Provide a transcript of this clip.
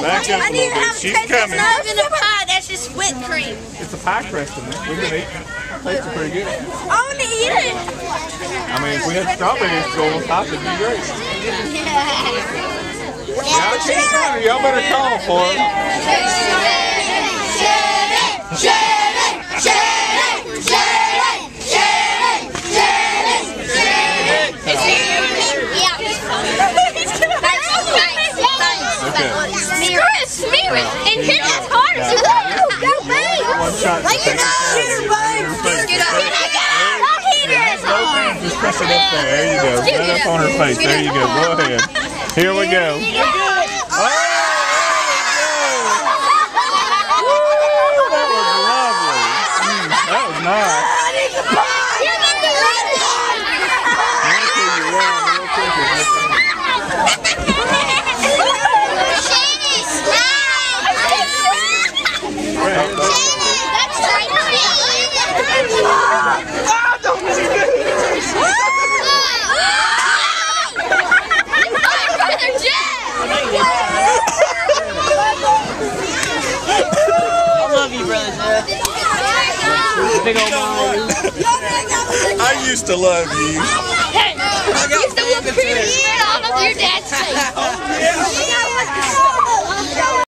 Back up a little bit. She's coming. Not even a pie. That's just whipped cream. It's a pie crust in there. We can eat. Tastes pretty good. I want to eat it. I mean, if we had strawberries to go on top, it'd be great. Y'all better call for it. Smear it. And hit it hard. One shot. Get just press it up there. There you go. Right up on her face. There you go. Go ahead. Here we go. Oh, that was lovely. That was nice. Big old I used to love you. Hey, you used to look pretty good on your dad's face.